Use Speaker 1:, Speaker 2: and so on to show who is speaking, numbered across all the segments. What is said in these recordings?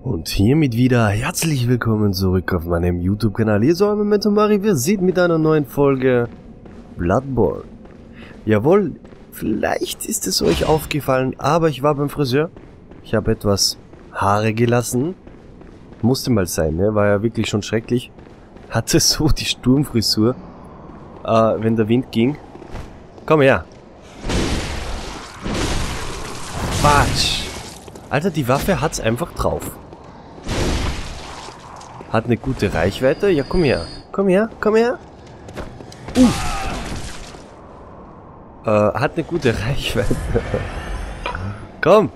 Speaker 1: Und hiermit wieder herzlich willkommen zurück auf meinem YouTube-Kanal. Hier ist euer Memento Mori. Wir sind mit einer neuen Folge Bloodborne. Jawohl, vielleicht ist es euch aufgefallen, aber ich war beim Friseur. Ich habe etwas Haare gelassen. Musste mal sein, ne? War ja wirklich schon schrecklich. Hatte so die Sturmfrisur, wenn der Wind ging. Komm her. Quatsch. Alter, die Waffe hat's einfach drauf. Hat eine gute Reichweite. Ja, komm her. Komm her, komm her. Hat eine gute Reichweite. Komm.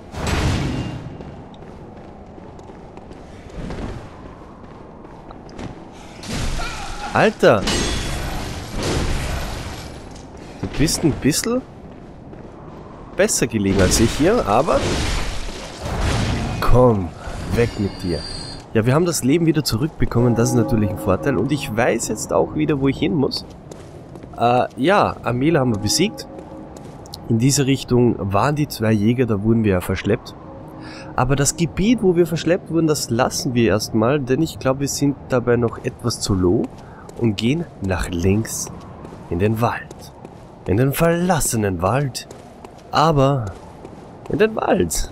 Speaker 1: Alter. Du bist ein bisschen besser gelegen als ich hier, aber... Komm, weg mit dir. Ja, wir haben das Leben wieder zurückbekommen, das ist natürlich ein Vorteil. Und ich weiß jetzt auch wieder, wo ich hin muss. Ja, Amela haben wir besiegt. In diese Richtung waren die zwei Jäger, da wurden wir ja verschleppt. Aber das Gebiet, wo wir verschleppt wurden, das lassen wir erstmal, denn ich glaube, wir sind dabei noch etwas zu low und gehen nach links in den Wald. In den verlassenen Wald. Aber in den Wald.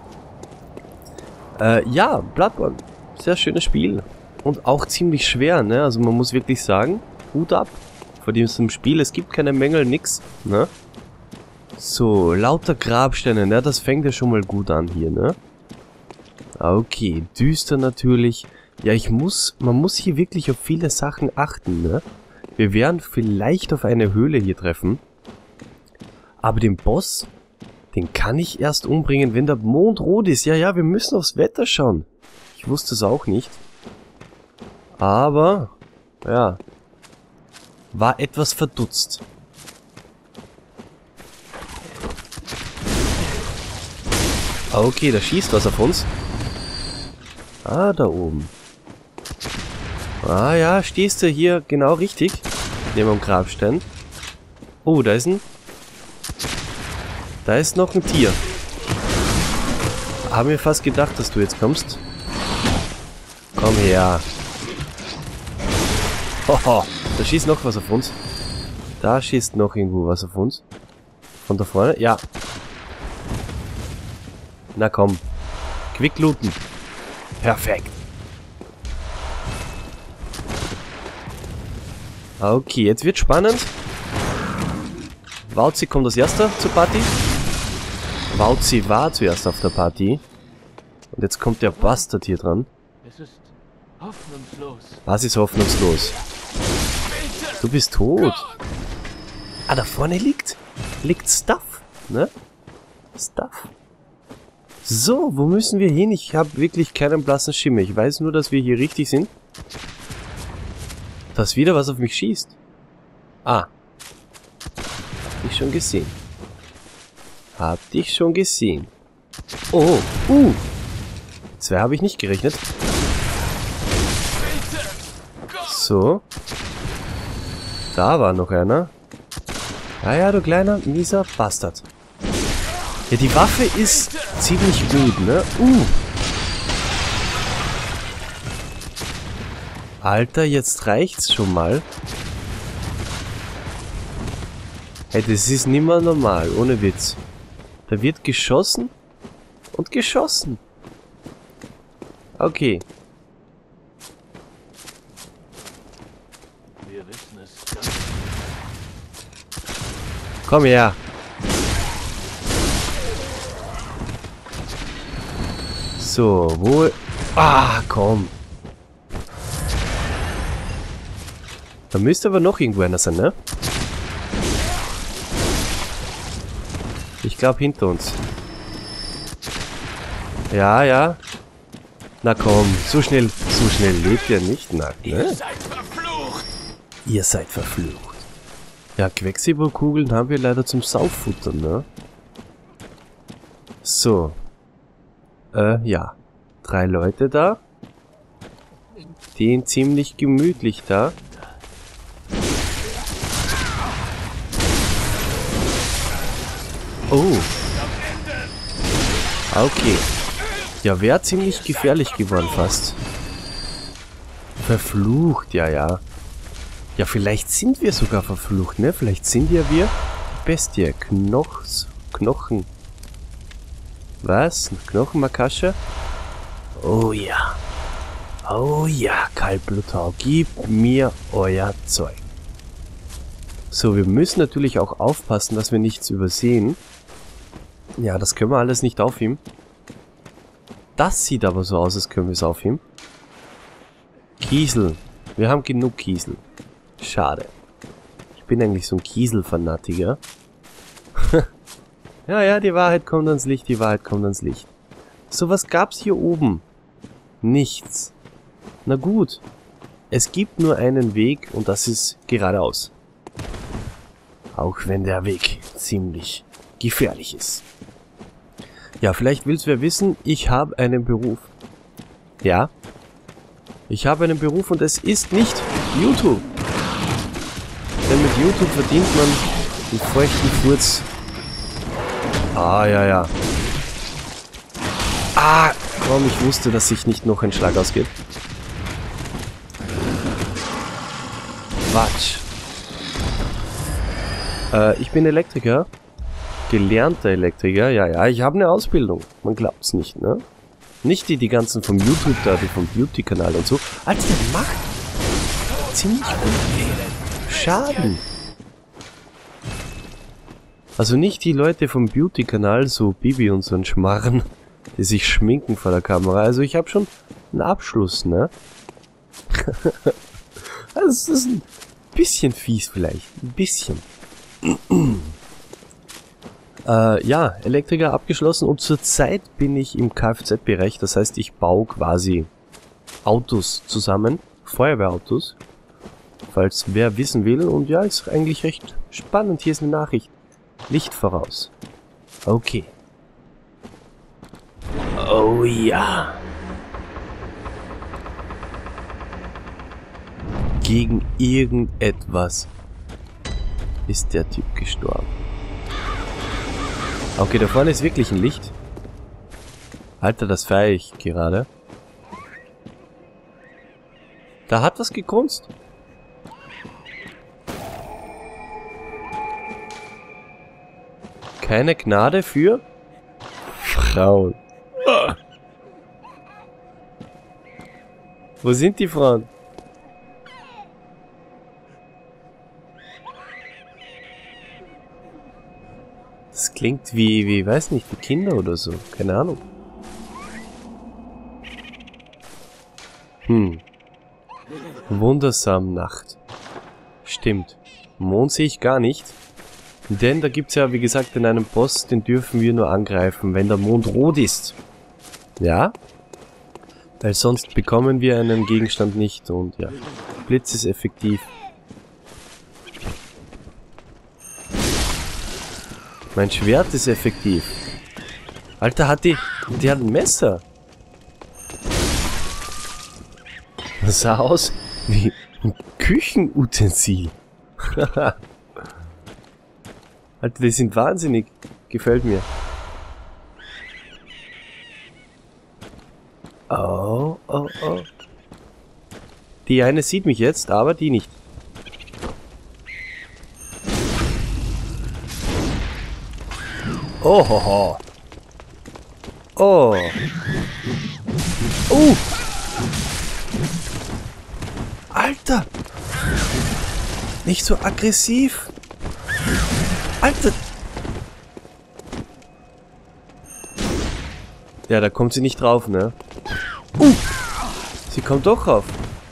Speaker 1: Ja, Bloodborne. Sehr schönes Spiel. Und auch ziemlich schwer, ne? Also man muss wirklich sagen, Hut ab vor diesem Spiel. Es gibt keine Mängel, nix, ne? So, lauter Grabsteine, ne? Das fängt ja schon mal gut an hier, ne? Okay, düster natürlich. Ja, man muss hier wirklich auf viele Sachen achten, ne? Wir werden vielleicht auf eine Höhle hier treffen. Aber den Boss, den kann ich erst umbringen, wenn der Mond rot ist. Ja, wir müssen aufs Wetter schauen. Ich wusste es auch nicht. Aber, ja, war etwas verdutzt. Okay, da schießt was auf uns. Ah, da oben. Ah ja, stehst du hier genau richtig. Neben dem Grabstein. Oh, da ist ein... Da ist noch ein Tier. Haben wir fast gedacht, dass du jetzt kommst. Komm her. Hoho, da schießt noch was auf uns. Da schießt noch irgendwo was auf uns. Von da vorne? Ja. Na komm. Quick looten. Perfekt. Okay, jetzt wird spannend. Wauzi kommt als erster zur Party. Wauzi war zuerst auf der Party. Und jetzt kommt der Bastard hier dran.
Speaker 2: Es ist hoffnungslos.
Speaker 1: Was ist hoffnungslos? Du bist tot. Ah, da vorne liegt Stuff, ne? Stuff. So, wo müssen wir hin? Ich habe wirklich keinen blassen Schimmer. Ich weiß nur, dass wir hier richtig sind. Da ist wieder was auf mich schießt. Ah. Hab ich schon gesehen. Hab dich schon gesehen. Oh, zwei habe ich nicht gerechnet. So. Da war noch einer. Ja, du kleiner, mieser Bastard. Ja, die Waffe ist ziemlich gut, ne? Alter, jetzt reicht's schon mal. Hey, das ist nicht mehr normal, ohne Witz. Da wird geschossen und geschossen. Okay.
Speaker 2: Wir wissen es.
Speaker 1: Komm her. So, wo... Ah, komm. Da müsste aber noch irgendwo einer sein, ne? Ich glaube hinter uns. Ja. Na komm, so schnell lebt ihr nicht, na, ne?
Speaker 2: Ihr seid verflucht.
Speaker 1: Ihr seid verflucht. Ja, Quecksilberkugeln haben wir leider zum Sauffuttern, ne? So. Ja. 3 Leute da. Den ziemlich gemütlich da. Oh. Okay. Ja, wäre ziemlich gefährlich geworden fast. Verflucht, ja, ja. Ja, vielleicht sind wir sogar verflucht, ne? Vielleicht sind ja wir Bestie. Knochen. Was? Knochenmakasche? Oh ja. Oh ja, Kaltblutau. Gib mir euer Zeug. So, wir müssen natürlich auch aufpassen, dass wir nichts übersehen. Ja, das können wir alles nicht aufheben. Das sieht aber so aus, als können wir es aufheben. Kiesel. Wir haben genug Kiesel. Schade. Ich bin eigentlich so ein Kiesel-Fanatiker. Ja, ja, die Wahrheit kommt ans Licht, die Wahrheit kommt ans Licht. So, was gab's hier oben? Nichts. Na gut. Es gibt nur einen Weg und das ist geradeaus. Auch wenn der Weg ziemlich gefährlich ist. Ja, vielleicht willst du ja wissen, ich habe einen Beruf. Ja. Ich habe einen Beruf und es ist nicht YouTube. Denn mit YouTube verdient man den feuchten Furz. Ah, ja, ja. Ah, komm, ich wusste, dass sich nicht noch ein Schlag ausgeht. Quatsch. Ich bin Elektriker. Gelernter Elektriker. Ja, ja, ich habe eine Ausbildung. Man glaubt's nicht, ne? Nicht die ganzen vom YouTube da, die vom Beauty-Kanal und so. Alter, der macht ziemlich gut Schaden. Also nicht die Leute vom Beauty-Kanal, so Bibi und so ein Schmarren, die sich schminken vor der Kamera. Also ich habe schon einen Abschluss, ne? Also es ist ein bisschen fies vielleicht. Ein bisschen. Ja, Elektriker abgeschlossen und zurzeit bin ich im Kfz-Bereich. Das heißt, ich baue quasi Autos zusammen. Feuerwehrautos. Falls wer wissen will. Und ja, ist eigentlich recht spannend. Hier ist eine Nachricht. Licht voraus. Okay. Oh ja. Gegen irgendetwas ist der Typ gestorben. Okay, da vorne ist wirklich ein Licht. Alter, das feiere ich gerade. Da hat was gekunst. Keine Gnade für Frauen. Wo sind die Frauen? Das klingt wie, weiß nicht, wie Kinder oder so. Keine Ahnung. Wundersam Nacht. Stimmt. Mond sehe ich gar nicht. Denn da gibt es ja, wie gesagt, in einem Boss, den dürfen wir nur angreifen, wenn der Mond rot ist. Ja? Weil sonst bekommen wir einen Gegenstand nicht und ja. Blitz ist effektiv. Mein Schwert ist effektiv. Alter, die hat ein Messer. Das sah aus wie ein Küchenutensil. Alter, die sind wahnsinnig. Gefällt mir. Oh, oh, oh. Die eine sieht mich jetzt, aber die nicht. Oh, ho, ho. Oh. Alter. Nicht so aggressiv. Alter. Ja, da kommt sie nicht drauf, ne? Sie kommt doch drauf.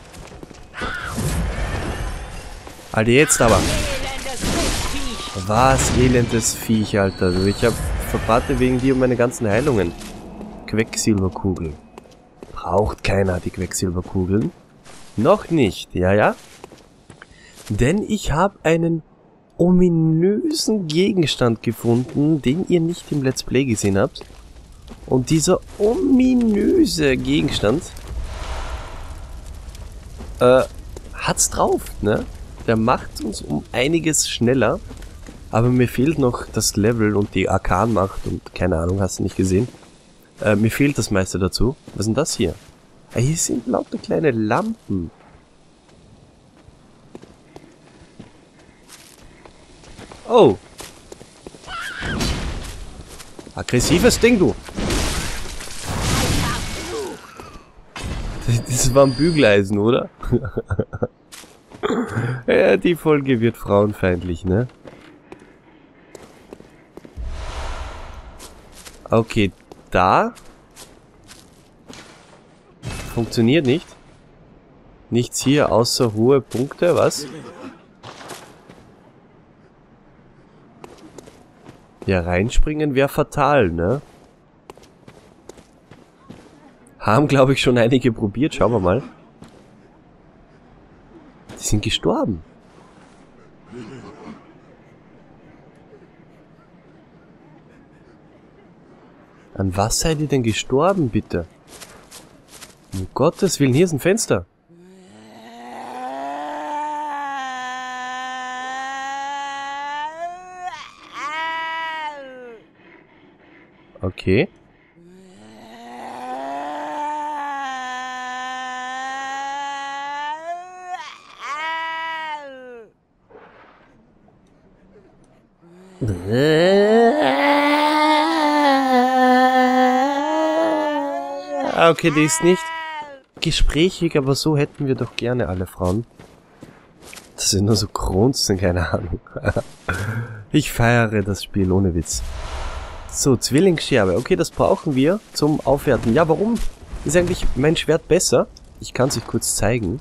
Speaker 1: Alter, jetzt aber. Was elendes Viech, Alter. Also ich verbrate wegen dir meine ganzen Heilungen. Quecksilberkugeln. Braucht keiner die Quecksilberkugeln. Noch nicht, ja, ja? Denn ich habe einen ominösen Gegenstand gefunden, den ihr nicht im Let's Play gesehen habt. Und dieser ominöse Gegenstand hat's drauf, ne? Der macht uns um einiges schneller. Aber mir fehlt noch das Level und die Arkanmacht und keine Ahnung, hast du nicht gesehen. Mir fehlt das meiste dazu. Was ist denn das hier? Ah, hier sind lauter kleine Lampen. Oh. Aggressives Ding, du. Das war ein Bügeleisen, oder? Ja, die Folge wird frauenfeindlich, ne? Okay, da. Funktioniert nicht. Nichts hier außer hohe Punkte, was? Ja, reinspringen wäre fatal, ne? Haben, glaube ich, schon einige probiert. Schauen wir mal. Die sind gestorben. An was seid ihr denn gestorben, bitte? Um Gottes Willen, hier ist ein Fenster. Okay. Okay, die ist nicht gesprächig, aber so hätten wir doch gerne alle Frauen. Das sind nur so Kronzen, keine Ahnung. Ich feiere das Spiel, ohne Witz. So, Zwillingsscherbe. Okay, das brauchen wir zum Aufwerten. Ja, warum ist eigentlich mein Schwert besser? Ich kann es euch kurz zeigen.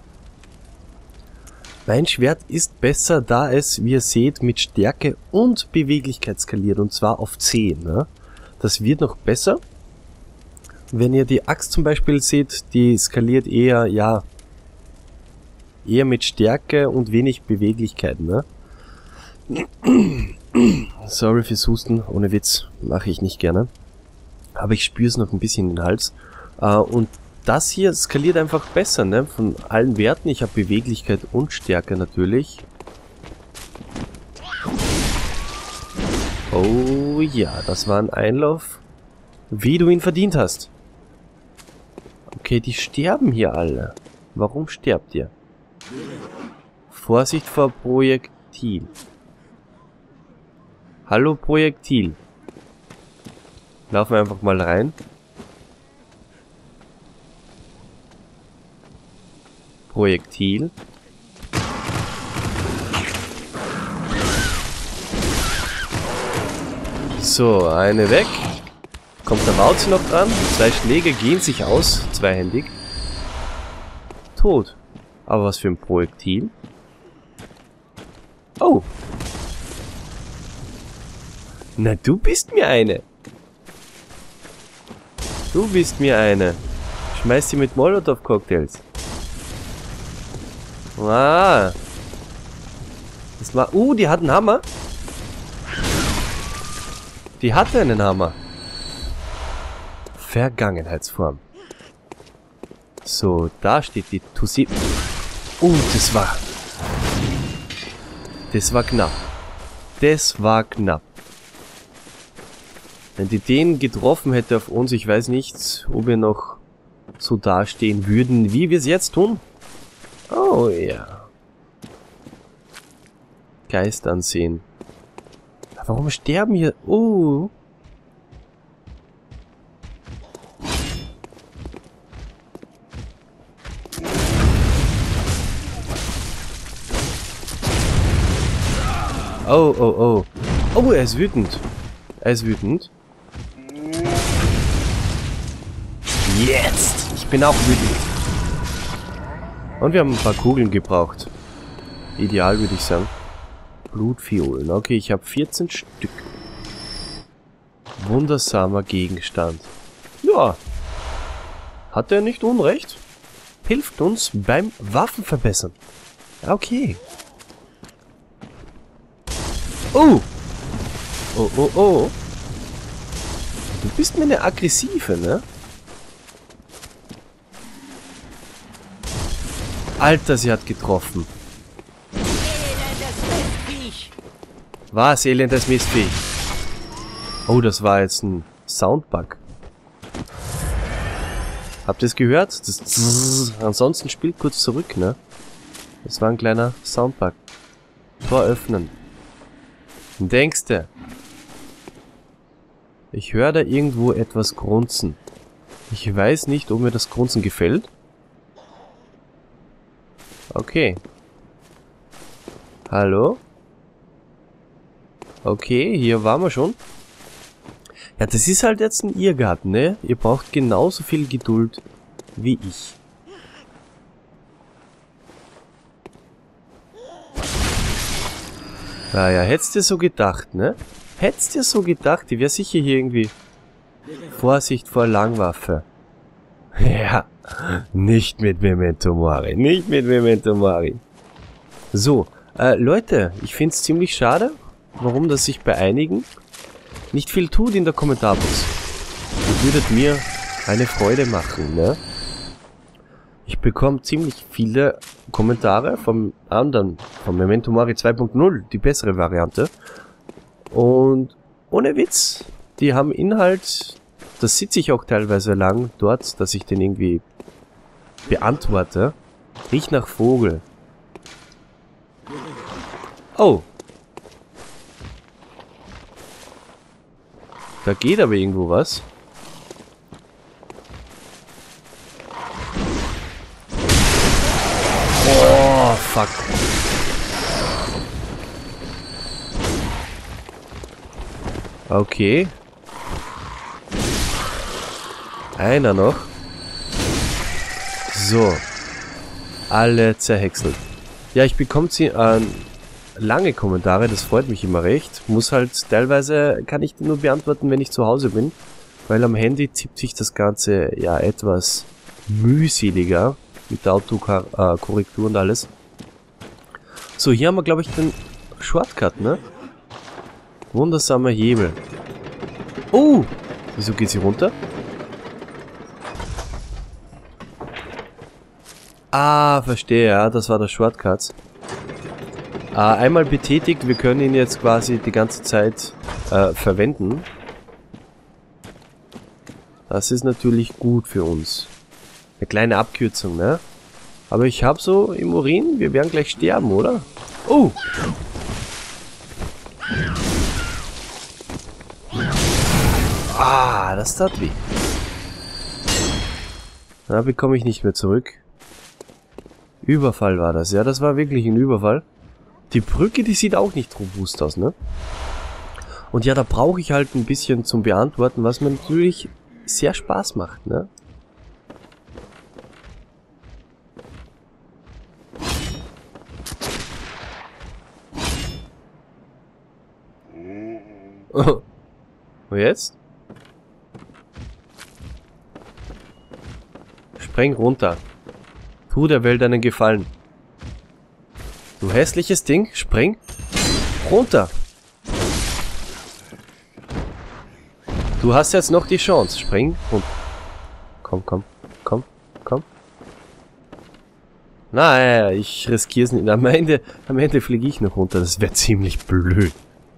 Speaker 1: Mein Schwert ist besser, da es, wie ihr seht, mit Stärke und Beweglichkeit skaliert. Und zwar auf 10. Ne? Das wird noch besser. Wenn ihr die Axt zum Beispiel seht, die skaliert eher, ja, eher mit Stärke und wenig Beweglichkeit. Ne? Sorry fürs Husten, ohne Witz, mache ich nicht gerne. Aber ich spüre es noch ein bisschen in den Hals. Und das hier skaliert einfach besser, ne? Von allen Werten. Ich habe Beweglichkeit und Stärke natürlich. Oh ja, das war ein Einlauf, wie du ihn verdient hast. Okay, die sterben hier alle. Warum sterbt ihr? Vorsicht vor Projektil. Hallo Projektil. Laufen wir einfach mal rein. Projektil. So, eine weg. Kommt der Wauzi noch dran. 2 Schläge gehen sich aus. Zweihändig. Tot. Aber was für ein Projektil. Oh. Na, du bist mir eine. Du bist mir eine. Schmeiß sie mit Molotow-Cocktails. Ah. Das war... die hat einen Hammer. Die hatte einen Hammer. Vergangenheitsform. So, da steht die Tussi. Das war... Das war knapp. Das war knapp. Wenn die den getroffen hätte auf uns, ich weiß nicht, ob wir noch so dastehen würden, wie wir es jetzt tun. Oh ja. Geist ansehen. Warum sterben hier... Oh. Oh, oh, oh. Oh, er ist wütend. Er ist wütend. Jetzt! Ich bin auch wütend. Und wir haben ein paar Kugeln gebraucht. Ideal, würde ich sagen. Blutviolen. Okay, ich habe 14 Stück. Wundersamer Gegenstand. Ja. Hat er nicht Unrecht? Hilft uns beim Waffenverbessern. Okay. Oh! Oh, oh, oh. Du bist mir eine aggressive, ne? Alter, sie hat getroffen. Was, elendes Mistviech? Oh, das war jetzt ein Soundbug. Habt ihr es gehört? Das Zzzz. Ansonsten spielt kurz zurück, ne? Das war ein kleiner Soundbug. Tor öffnen. Denkste. Ich höre da irgendwo etwas grunzen. Ich weiß nicht, ob mir das Grunzen gefällt. Okay. Hallo? Okay, hier waren wir schon. Ja, das ist halt jetzt ein Irrgarten, ne? Ihr braucht genauso viel Geduld wie ich. Naja, hättest du so gedacht, ne? Hättest du so gedacht, die wäre sicher hier irgendwie... Vorsicht vor Langwaffe. Ja, nicht mit Memento Mori, nicht mit Memento Mori. So, Leute, ich finde es ziemlich schade, warum das sich bei einigen nicht viel tut in der Kommentarbox. Das würde mir eine Freude machen, ne? Ich bekomme ziemlich viele Kommentare vom anderen, vom Memento Mori 2.0, die bessere Variante. Und ohne Witz, die haben Inhalt, das sitze ich auch teilweise lang dort, dass ich den irgendwie beantworte. Riecht nach Vogel. Oh. Da geht aber irgendwo was. Oh, fuck. Okay. Einer noch. So. Alle zerhäckselt. Ja, ich bekomme lange Kommentare, das freut mich immer recht. Muss halt, teilweise kann ich die nur beantworten, wenn ich zu Hause bin. Weil am Handy zieht sich das Ganze ja etwas mühseliger. Mit der Autokorrektur und alles. So, hier haben wir, glaube ich, den Shortcut, ne? Wundersamer Hebel. Oh! Wieso geht sie runter? Ah, verstehe, ja, das war der Shortcut. Einmal betätigt, wir können ihn jetzt quasi die ganze Zeit verwenden. Das ist natürlich gut für uns. Eine kleine Abkürzung, ne? Aber ich habe so im Urin, wir werden gleich sterben, oder? Oh! Ah, das tat weh. Da bekomme ich nicht mehr zurück. Überfall war das, ja, das war wirklich ein Überfall. Die Brücke, die sieht auch nicht robust aus, ne? Und ja, da brauche ich halt ein bisschen zum Beantworten, was mir natürlich sehr Spaß macht, ne? Oh. Und jetzt? Spreng runter. Tu der Welt einen Gefallen. Du hässliches Ding, spring runter. Du hast jetzt noch die Chance. Spring und komm, komm, komm, komm. Nein, ich riskiere es nicht. Am Ende fliege ich noch runter. Das wäre ziemlich blöd.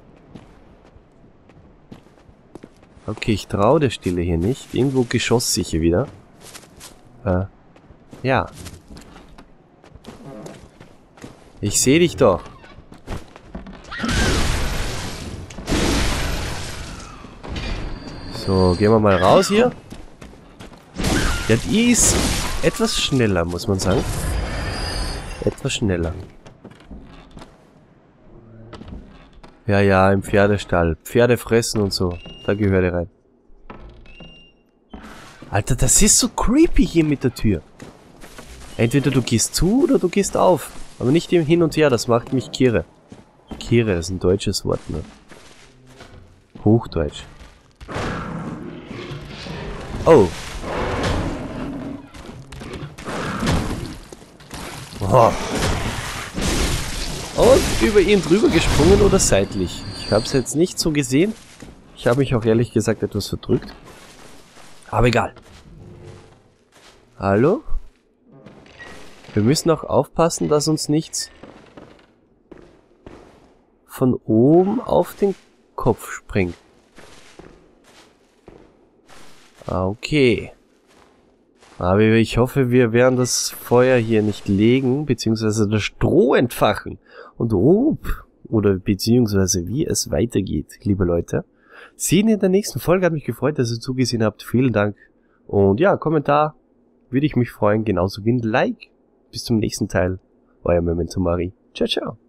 Speaker 1: Okay, ich traue der Stille hier nicht. Irgendwo Geschoss sicher wieder. Ja. Ich sehe dich doch. So, gehen wir mal raus hier. Ja, die ist etwas schneller, muss man sagen. Etwas schneller. Ja, ja, im Pferdestall. Pferde fressen und so. Da gehört er rein. Alter, das ist so creepy hier mit der Tür. Entweder du gehst zu oder du gehst auf. Aber nicht im Hin und Her, das macht mich kirre. Kirre, das ist ein deutsches Wort, ne? Hochdeutsch. Oh. Oh. Und über ihn drüber gesprungen oder seitlich. Ich habe es jetzt nicht so gesehen. Ich habe mich auch ehrlich gesagt etwas verdrückt. Aber egal. Hallo? Wir müssen auch aufpassen, dass uns nichts von oben auf den Kopf springt. Ah, okay. Aber ich hoffe, wir werden das Feuer hier nicht legen, beziehungsweise das Stroh entfachen. Und oder beziehungsweise wie es weitergeht, liebe Leute. Sehen in der nächsten Folge. Hat mich gefreut, dass ihr zugesehen habt. Vielen Dank. Und ja, Kommentar würde ich mich freuen, genauso wie ein Like. Bis zum nächsten Teil. Euer Memento Mori. Ciao, ciao.